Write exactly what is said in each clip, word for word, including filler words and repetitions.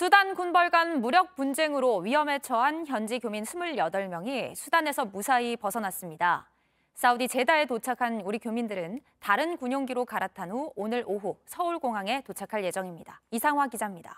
수단 군벌 간 무력 분쟁으로 위험에 처한 현지 교민 이십팔 명이 수단에서 무사히 벗어났습니다. 사우디 제다에 도착한 우리 교민들은 다른 군용기로 갈아탄 후 오늘 오후 서울공항에 도착할 예정입니다. 이상화 기자입니다.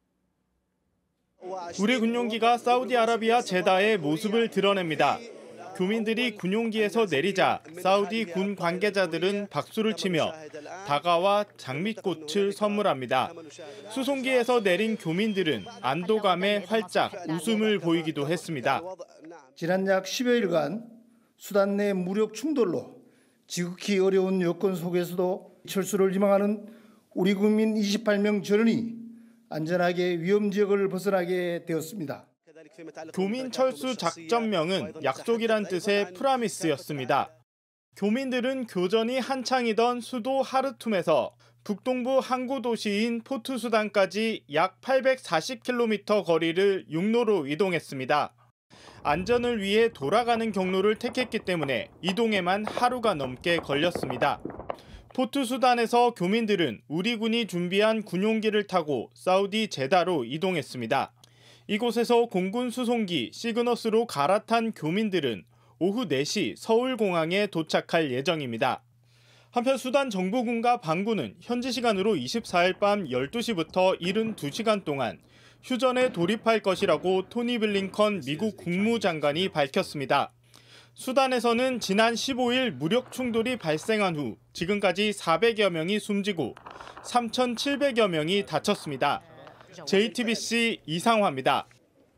우리 군용기가 사우디아라비아 제다의 모습을 드러냅니다. 교민들이 군용기에서 내리자 사우디 군 관계자들은 박수를 치며 다가와 장미꽃을 선물합니다. 수송기에서 내린 교민들은 안도감에 활짝 웃음을 보이기도 했습니다. 지난 약 십여일간 수단 내 무력 충돌로 지극히 어려운 여건 속에서도 철수를 희망하는 우리 국민 이십팔 명 전원이 안전하게 위험 지역을 벗어나게 되었습니다. 교민 철수 작전명은 약속이란 뜻의 프라미스였습니다. 교민들은 교전이 한창이던 수도 하르툼에서 북동부 항구 도시인 포트수단까지 약 팔백사십 킬로미터 거리를 육로로 이동했습니다. 안전을 위해 돌아가는 경로를 택했기 때문에 이동에만 하루가 넘게 걸렸습니다. 포트수단에서 교민들은 우리 군이 준비한 군용기를 타고 사우디 제다로 이동했습니다. 이곳에서 공군 수송기 시그너스로 갈아탄 교민들은 오후 네 시 서울공항에 도착할 예정입니다. 한편 수단 정부군과 반군은 현지 시간으로 이십사일 밤 열두 시부터 칠십이 시간 동안 휴전에 돌입할 것이라고 토니 블링컨 미국 국무장관이 밝혔습니다. 수단에서는 지난 십오일 무력 충돌이 발생한 후 지금까지 사백여 명이 숨지고 삼천칠백여 명이 다쳤습니다. 제이티비씨 이상화입니다.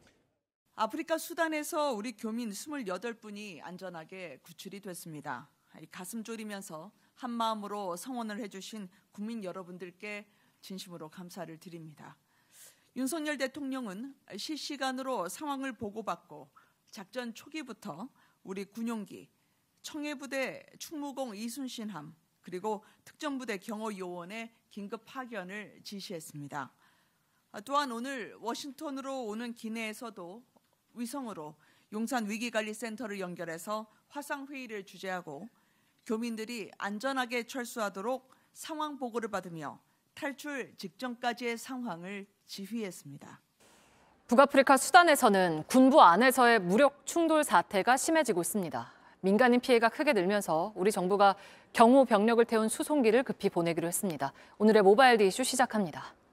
아프리카 수단에서 우리 교민 이십팔 분이 안전하게 구출이 됐습니다. 가슴 졸이면서 한마음으로 성원을 해주신 국민 여러분들께 진심으로 감사를 드립니다. 윤석열 대통령은 실시간으로 상황을 보고받고 작전 초기부터 우리 군용기, 청해부대 충무공 이순신함 그리고 특전부대 경호요원의 긴급 파견을 지시했습니다. 또한 오늘 워싱턴으로 오는 기내에서도 위성으로 용산 위기관리센터를 연결해서 화상회의를 주재하고 교민들이 안전하게 철수하도록 상황 보고를 받으며 탈출 직전까지의 상황을 지휘했습니다. 북아프리카 수단에서는 군부 안에서의 무력 충돌 사태가 심해지고 있습니다. 민간인 피해가 크게 늘면서 우리 정부가 경호 병력을 태운 수송기를 급히 보내기로 했습니다. 오늘의 모바일 디 이슈 시작합니다.